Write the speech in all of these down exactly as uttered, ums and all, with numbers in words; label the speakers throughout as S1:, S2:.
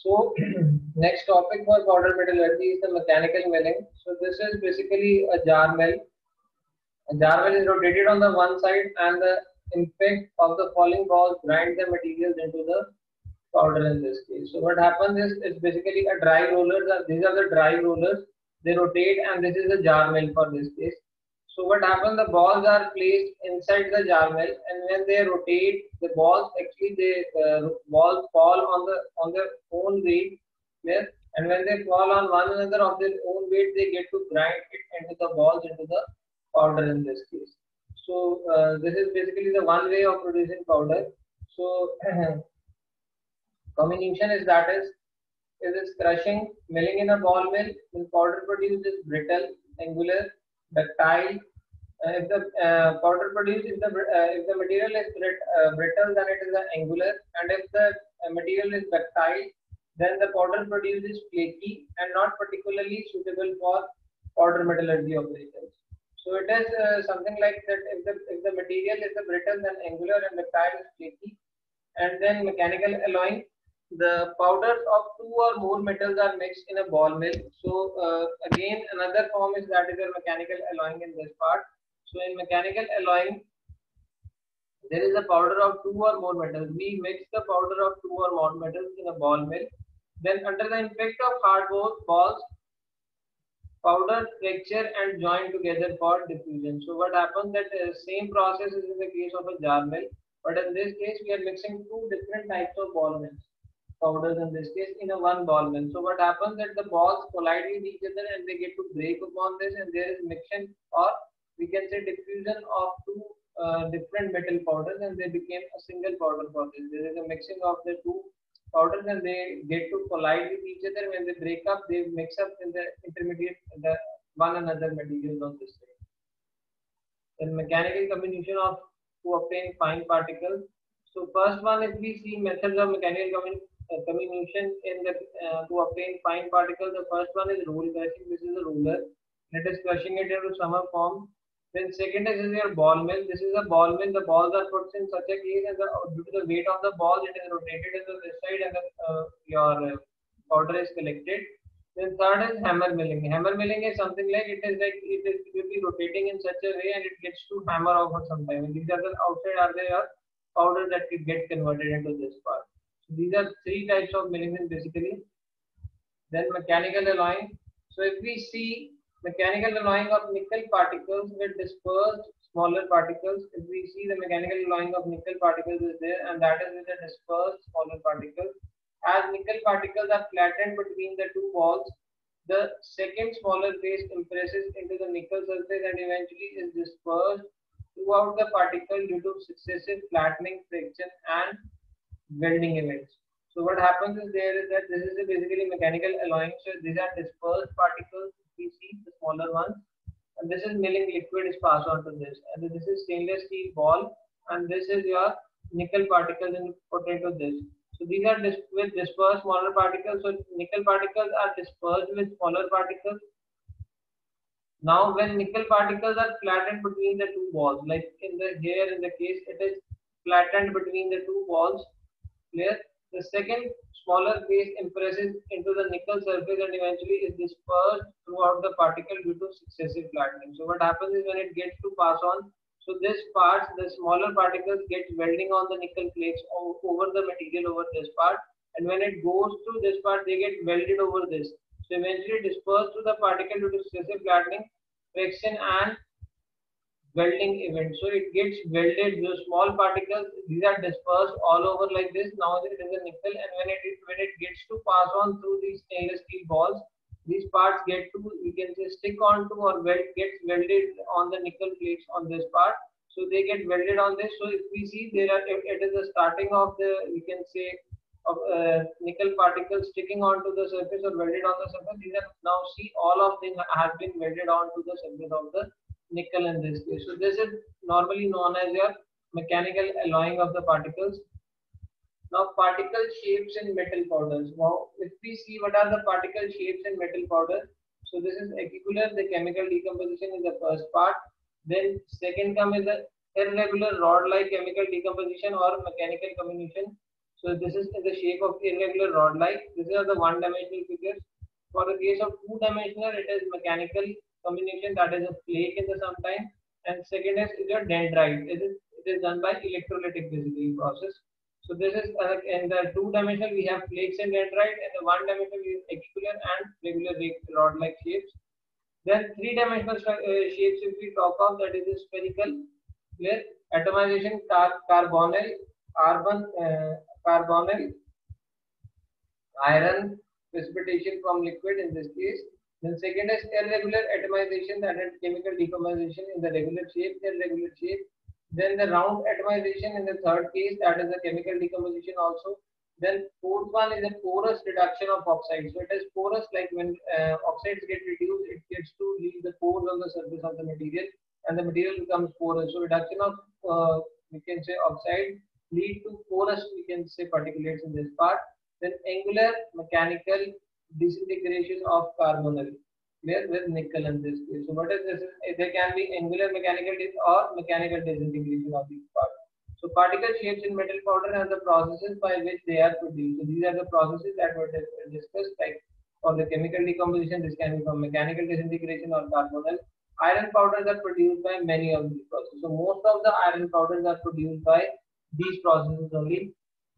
S1: So next topic for powder metallurgy is the mechanical milling. So this is basically a jar mill. A jar mill is rotated on the one side and the impact of the falling balls grind the materials into the powder in this case. So what happens is it's basically a dry rollers. Are, these are the dry rollers. They rotate and this is a jar mill for this case. So what happens? The balls are placed inside the jar mill, and when they rotate, the balls actually they uh, balls fall on the on their own weight. Yes, and when they fall on one another of their own weight, they get to grind it into the balls into the powder in this case. So uh, this is basically the one way of producing powder. So comminution is that is is this crushing, milling in a ball mill. When powder produced is brittle, angular, ductile. Uh, if the uh, powder produced, if the uh, if the material is brit, uh, brittle, then it is an angular, and if the uh, material is ductile, then the powder produced is flaky and not particularly suitable for powder metallurgy operations. So it is uh, something like that. If the if the material is the brittle, then angular, and ductile is flaky, and then mechanical alloying. The powders of two or more metals are mixed in a ball mill. So uh, again, another form is that is your mechanical alloying in this part. So in mechanical alloying, there is a powder of two or more metals. We mix the powder of two or more metals in a ball mill. Then under the impact of hard balls, powder fracture and join together for diffusion. So what happens that uh, same process is in the case of a jar mill, but in this case we are mixing two different types of ball mills, powders in this case in a one ball mill. So what happens that the balls collide with each other and they get to break upon this, and there is mixture, or we can say diffusion of two uh, different metal powders, and they became a single powder for this. There is a mixing of the two powders and they get to collide with each other. When they break up, they mix up in the intermediate the one another materials on this side. Then mechanical comminution of to obtain fine particles. So first one, if we see methods of mechanical commin uh, comminution in the uh, to obtain fine particles, the first one is roll crushing. This is a roller. It is crushing it into summer form. Then second is, is your ball mill. This is a ball mill. The balls are put in such a case, and the, due to the weight of the ball, it is rotated into this side, and the, uh, your uh, powder is collected. Then third is hammer milling. Hammer milling is something like it is like it is will be rotating in such a way, and it gets to hammer over sometime. And these are the outside are the your powder that will get converted into this part. So these are three types of milling basically. Then mechanical alloying. So if we see mechanical alloying of nickel particles with dispersed smaller particles, if we see the mechanical alloying of nickel particles is there, and that is with the dispersed smaller particles. As nickel particles are flattened between the two balls, the second smaller phase compresses into the nickel surface and eventually is dispersed throughout the particle due to successive flattening, friction, and welding events. So what happens is there is that this is a basically mechanical alloying. So these are dispersed particles. We see the smaller ones, and this is milling liquid is passed on to this, and this is stainless steel ball, and this is your nickel particles and put into this. So these are dis with dispersed smaller particles. So nickel particles are dispersed with smaller particles. Now, when nickel particles are flattened between the two balls, like in the here in the case, it is flattened between the two balls. Clear? The second smaller phase impresses into the nickel surface and eventually is dispersed throughout the particle due to successive flattening. So what happens is when it gets to pass on, so this part, the smaller particles get welding on the nickel plates over the material over this part, and when it goes to this part, they get welded over this. So eventually dispersed to the particle due to successive flattening, friction, and welding event. So it gets welded. The small particles, these are dispersed all over like this. Now it is a nickel, and when it when it gets to pass on through these stainless steel balls, these parts get to, we can say, stick on to or weld gets welded on the nickel plates on this part. So they get welded on this. So if we see there are, it is the starting of the, we can say, of uh, nickel particles sticking onto the surface or welded on the surface. These are now see all of them have been welded onto the surface of the nickel in this case. So this is normally known as your mechanical alloying of the particles. Now particle shapes in metal powders. Now if we see what are the particle shapes in metal powder. So this is acicular, the chemical decomposition is the first part. Then second come is the irregular rod-like chemical decomposition or mechanical comminution. So this is in the shape of irregular rod-like. These are the one-dimensional figures. For the case of two-dimensional, it is mechanical combination, that is a flake in the sometime, and second is, is your dendrite. It is it is done by electrolytic basically process. So this is uh, in the two-dimensional we have flakes and dendrite, and the one-dimensional we have equilateral and regular rod-like shapes. Then three-dimensional uh, shapes, if we talk of, that is a spherical, clear, atomization, car carbonyl, carbon, uh, carbonyl, iron, precipitation from liquid in this case. Then second is irregular atomization, that is chemical decomposition in the regular shape, irregular shape. Then the round atomization in the third case, that is the chemical decomposition also. Then fourth one is a porous reduction of oxides. So it is porous, like when uh, oxides get reduced, it gets to leave the pores on the surface of the material, and the material becomes porous. So reduction of uh, we can say oxide lead to porous, we can say particulates in this part. Then angular mechanical disintegration of carbonyl, clear, with nickel in this case. So what is this? There can be angular mechanical or mechanical disintegration of these parts. So particle shapes in metal powder and the processes by which they are produced. So these are the processes that were discussed, like for the chemical decomposition, this can be from mechanical disintegration or carbonyl. Iron powders are produced by many of these processes. So most of the iron powders are produced by these processes only.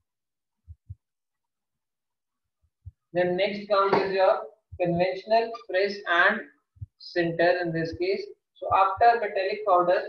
S1: Then next comes is your conventional press and sinter in this case. So after metallic powders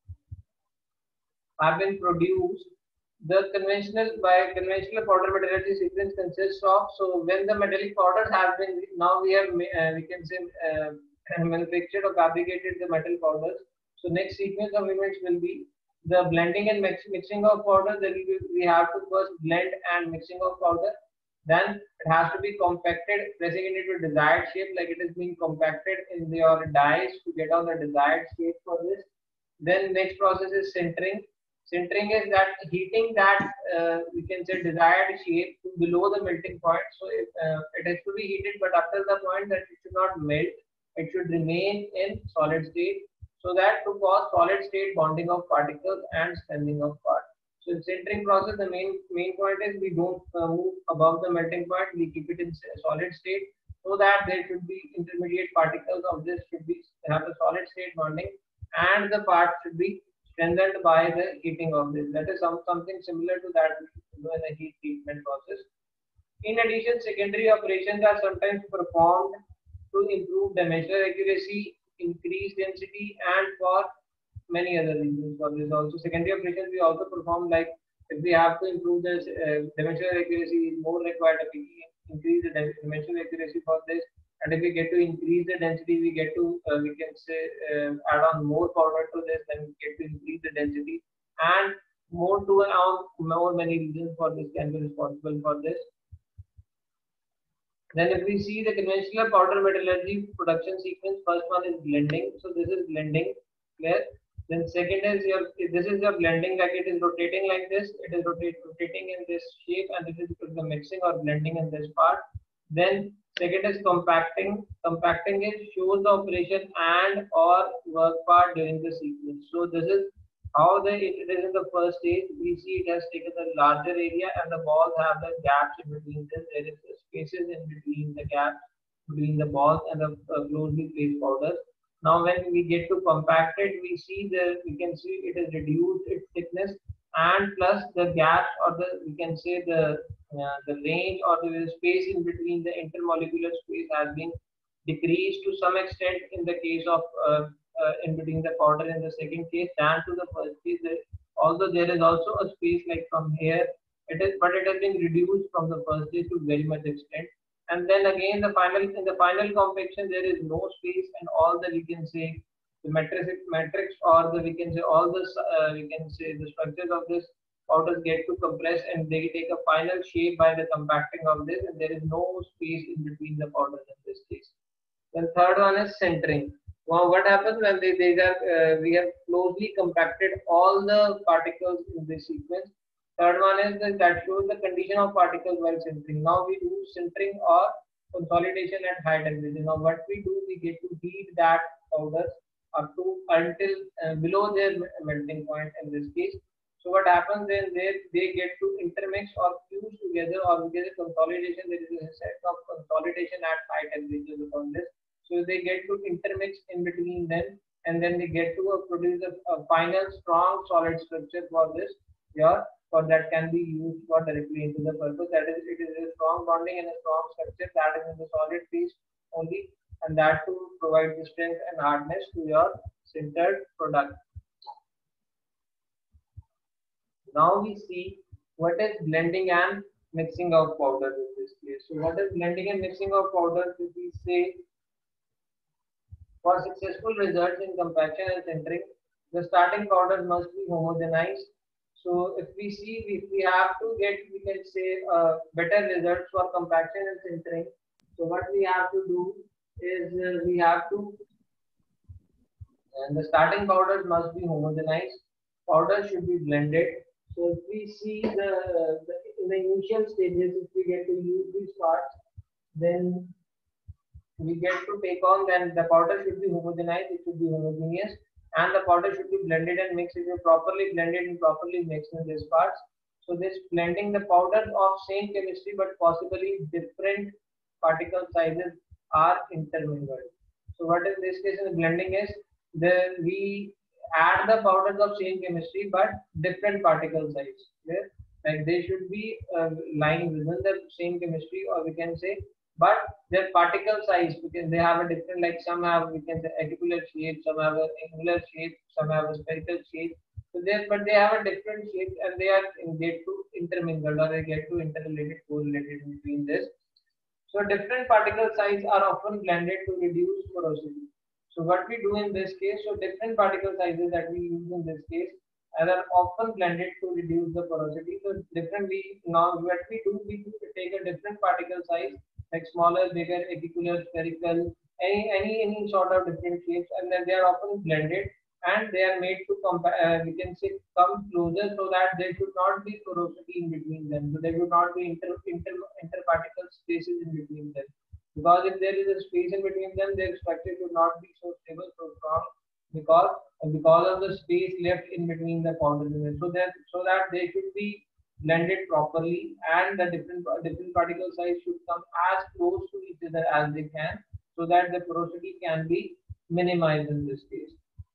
S1: have been produced, the conventional by conventional powder metallurgy sequence consists of, so when the metallic powders have been, now we have uh, we can say uh, manufactured or fabricated the metal powders. So next sequence of events will be the blending and mix, mixing of powder. Then we, we have to first blend and mixing of powder. Then it has to be compacted, pressing it into a desired shape, like it is being compacted in your dies to get out the desired shape for this. Then next process is sintering. Sintering is that heating that uh, we can say desired shape to below the melting point. So if, uh, it has to be heated, but up till the point that it should not melt, it should remain in solid state, so that to cause solid state bonding of particles and strengthening of parts. So in sintering process, the main main point is we don't uh, move above the melting point. We keep it in solid state so that there should be intermediate particles of this should be have a solid state bonding, and the part should be strengthened by the heating of this. That is some, something similar to that we do in the heat treatment process. In addition, secondary operations are sometimes performed to improve dimensional accuracy, increase density, and for many other reasons. For this also, secondary operations we also perform, like if we have to improve this uh, dimensional accuracy, more required to increase the dimensional accuracy for this. And if we get to increase the density, we get to uh, we can say uh, add on more powder to this, then we get to increase the density, and more to around more many reasons for this can be responsible for this. Then if we see the conventional powder metallurgy production sequence, first one is blending. So this is blending, clear. Then second is your, this is your blending, like it is rotating like this, it is rotate, rotating in this shape, and this is the mixing or blending in this part. Then second is compacting. Compacting is shows the operation and or work part during the sequence. So this is how the it is in the first stage. We see it has taken a larger area, and the balls have the gaps in between this. There is the spaces in between the gaps between the balls and the uh, closely placed powders. Now when we get to compacted, we see the we can see it has reduced its thickness, and plus the gaps or the we can say the uh, the range or the space in between the intermolecular space has been decreased to some extent in the case of uh, uh, in between the powder in the second case than to the first case. There, although there is also a space like from here, it is but it has been reduced from the first case to very much extent. And then again the final in the final compaction there is no space, and all the we can say the matrix matrix or the we can say all the uh, we can say the structures of this powders get to compress, and they take a final shape by the compacting of this, and there is no space in between the powders in this case. Then third one is centering. Now what happens when they, they are uh, we have closely compacted all the particles in this sequence. Third one is that, that shows the condition of particles while sintering. Now we do sintering or consolidation at high temperature. Now what we do, we get to heat that powders up to until uh, below their melting point in this case. So what happens then they they get to intermix or fuse together, or we get a consolidation. There is a set of consolidation at high temperatures upon this. So they get to intermix in between them, and then they get to uh, produce a, a final strong solid structure for this here, for that can be used for directly into the purpose. That is, it is a strong bonding and a strong structure that is in the solid phase only, and that to provide the strength and hardness to your sintered product. Now we see what is blending and mixing of powders in this case. So what is blending and mixing of powders? If we say for successful results in compaction and sintering, the starting powders must be homogenized. So if we see, if we have to get, we can say uh, better results for compaction and sintering. So what we have to do is uh, we have to, and the starting powders must be homogenized. Powder should be blended. So if we see the, the in the initial stages, if we get to use these parts, then we get to take on, then the powder should be homogenized, it should be homogeneous, and the powder should be blended and mixed. It is properly blended and properly mixed in these parts. So this blending the powders of same chemistry but possibly different particle sizes are intermingled. So what in this case in blending is the we add the powders of same chemistry but different particle size. Yeah? Like they should be uh, lying within the same chemistry, or we can say, but their particle size, because they have a different, like some have, we can say, apicular shape, some have an angular shape, some have a spherical shape. So they, but they have a different shape, and they are get to intermingled, or they get to interrelated, correlated between this. So different particle size are often blended to reduce porosity. So what we do in this case, so different particle sizes that we use in this case are often blended to reduce the porosity. So differently now what we do, we take a different particle size, like smaller, bigger, apicular, spherical, any any any sort of different shapes, and then they are often blended and they are made to compare. Uh, we can say come closer, so that there should not be porosity in between them. So there should not be inter inter interparticle spaces in between them. Because if there is a space in between them, their structure should not be so stable, so strong, because because of the space left in between the powders. So that so that they should be blended properly, and the different different particle size should come as close to each other as they can, so that the porosity can be minimized in this case.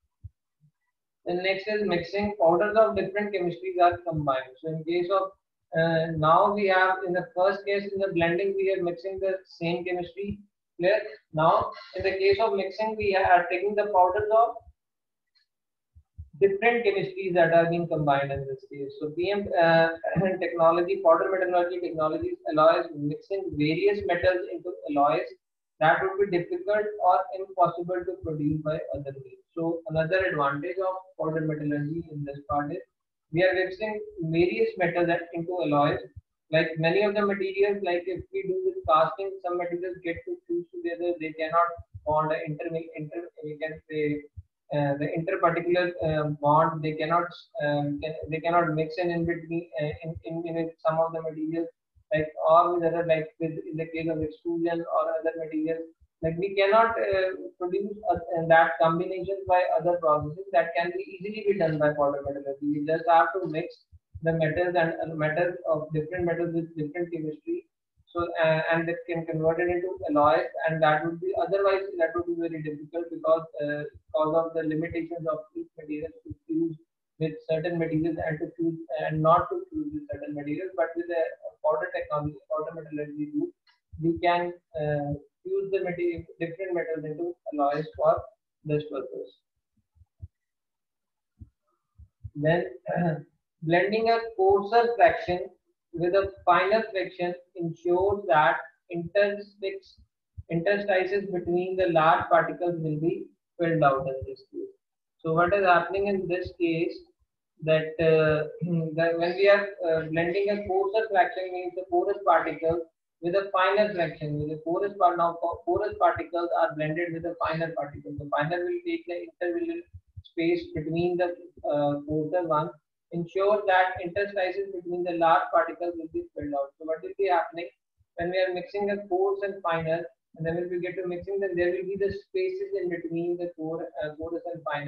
S1: The next is mixing. Powders of different chemistries are combined. So in case of uh, now we have, in the first case in the blending we are mixing the same chemistry. Clear? Now in the case of mixing we are taking the powders of different chemistries that are being combined in this case. So P M uh, technology, powder metallurgy technologies allows mixing various metals into alloys that would be difficult or impossible to produce by other means. So another advantage of powder metallurgy in this part is we are mixing various metals into alloys. Like many of the materials, like if we do with casting, some materials get to fuse together, they cannot bond inter, inter we can say uh, the interparticular uh, bond, they cannot um, can, they cannot mix in in between uh, in, in in some of the materials, like or with other, like with in the case of extrusion or other materials, like we cannot uh, produce uh, that combination by other processes that can be easily be done by powder metallurgy. We just have to mix the metals and uh, metals of different metals with different chemistry, so uh, and it can convert it into alloys, and that would be, otherwise that would be very difficult, because uh, because of the limitations of each material to fuse with certain materials and to fuse and not to fuse with certain materials. But with the powder technology, powder metallurgy route, we can uh, fuse the material, different metals into alloys for this purpose. Then uh, blending a coarser fraction with a finer fraction ensures that interstices interstices between the large particles will be filled out in this case. So what is happening in this case, that, uh, that when we are uh, blending a coarser fraction, means the porous particles with a finer fraction, with the porous part, now porous particles are blended with the finer particles. The finer will take the interval space between the uh, coarser one, ensure that interstices between the large particles will be filled out. So what will be happening when we are mixing the coarse and finer, and then when we get to mixing, then there will be the spaces in between the core, uh, coarse and finer.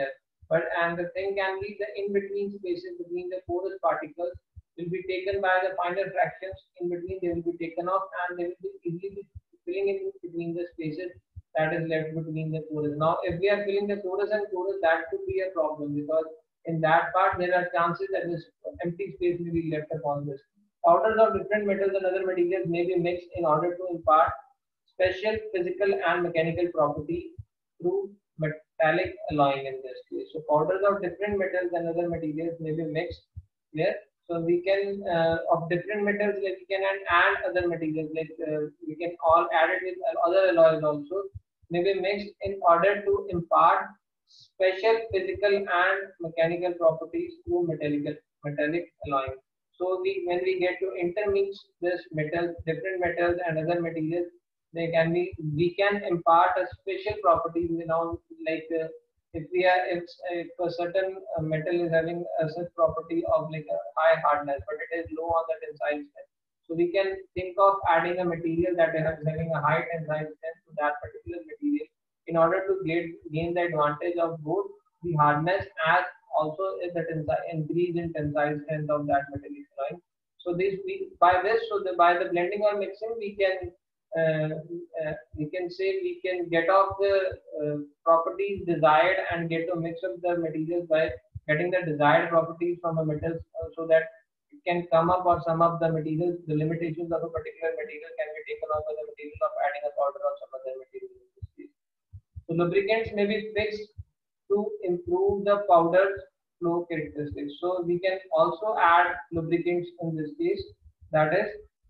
S1: But and the thing can be the in between spaces between the porous particles will be taken by the finer fractions in between. They will be taken off and they will be easily be filling in between the spaces that is left between the porous. Now, if we are filling the porous and porous, that could be a problem because in that part there are chances that this empty space may be left upon this. Powders of different metals and other materials may be mixed in order to impart special physical and mechanical property through metallic alloying in this case. So powders of different metals and other materials may be mixed here. So we can uh, of different metals, like we can add, add other materials, like uh, we can all add it with other alloys also, may be mixed in order to impart special physical and mechanical properties through metallic metallic alloying. So we when we get to intermix this metals, different metals and other materials, they can be we can impart a special property, you know, like uh, if we are if, if a certain uh, metal is having a such property of like a high hardness but it is low on the tensile strength, so we can think of adding a material that is having a high tensile strength to that particular material in order to get gain the advantage of both the hardness as also the tensile increase in tensile strength of that metallic alloy. So this we by this so the by the blending or mixing we can uh, uh, we can say we can get off the uh, properties desired and get to mix up the materials by getting the desired properties from a metal uh, so that it can come up or sum up the materials. The limitations of a particular material can be taken off by the material of adding a powder or some other material. So lubricants may be fixed to improve the powder's flow characteristics. So we can also add lubricants in this case, that is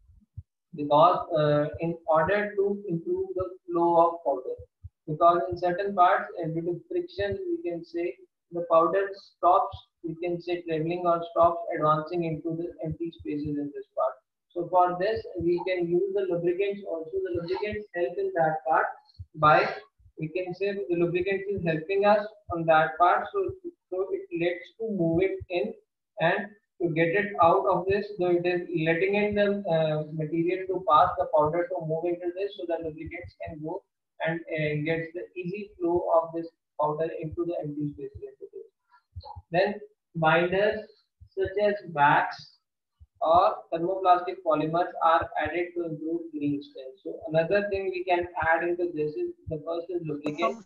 S1: because uh, in order to improve the flow of powder, because in certain parts uh, due to friction we can say the powder stops, we can say traveling or stops advancing into the empty spaces in this part. So for this we can use the lubricants also. The lubricants help in that part by we can say the lubricant is helping us on that part, so so it lets to move it in and to get it out of this, so it is letting in the uh, material to pass the powder to move into this, so the lubricants can go and uh, gets the easy flow of this powder into the empty spaces into this. Then binders such as wax or thermoplastic polymers are added to improve green strength. So another thing we can add into this is the first is lubricant.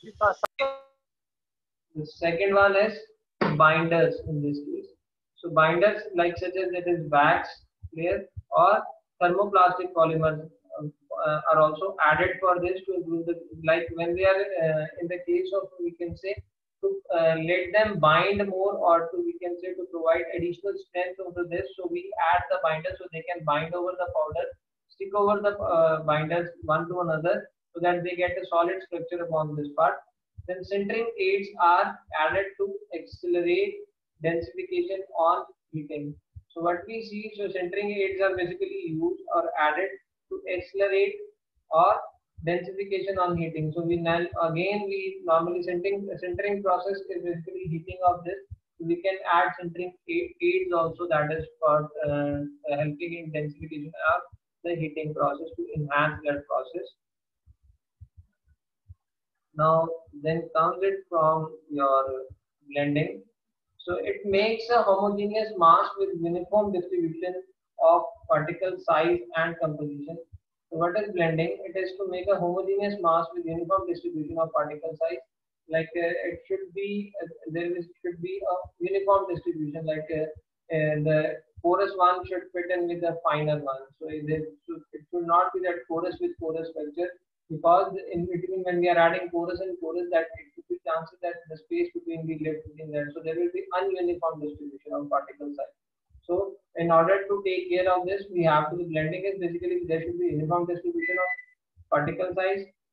S1: The second one is binders in this case. So binders like such as it is wax, clear, or thermoplastic polymers um, uh, are also added for this to improve the, like when we are uh, in the case of we can say to uh, let them bind more or to we can say to provide additional strength over this, so we add the binder so they can bind over the powder, stick over the uh, binders one to another so that they get a solid structure upon this part. Then sintering aids are added to accelerate densification on heating. So what we see, so sintering aids are basically used or added to accelerate or densification on heating. So we now again we normally sintering sintering process is basically heating of this. We can add sintering aids also, that is for uh, helping in densification of the heating process to enhance that process. Now then comes it from your blending. So it makes a homogeneous mass with uniform distribution of particle size and composition. So what is blending? It is to make a homogeneous mass with uniform distribution of particle size. Like uh, it should be uh, there is should be a uniform distribution. Like uh, uh, the porous one should fit in with the finer one. So it, is, it should not be that porous with porous structure, because in between when we are adding porous and porous, that it could be chances that the space between the left between that, so there will be ununiform distribution of particle size. So in order to take care of this, we have to, the blending is basically there should be uniform distribution of particle size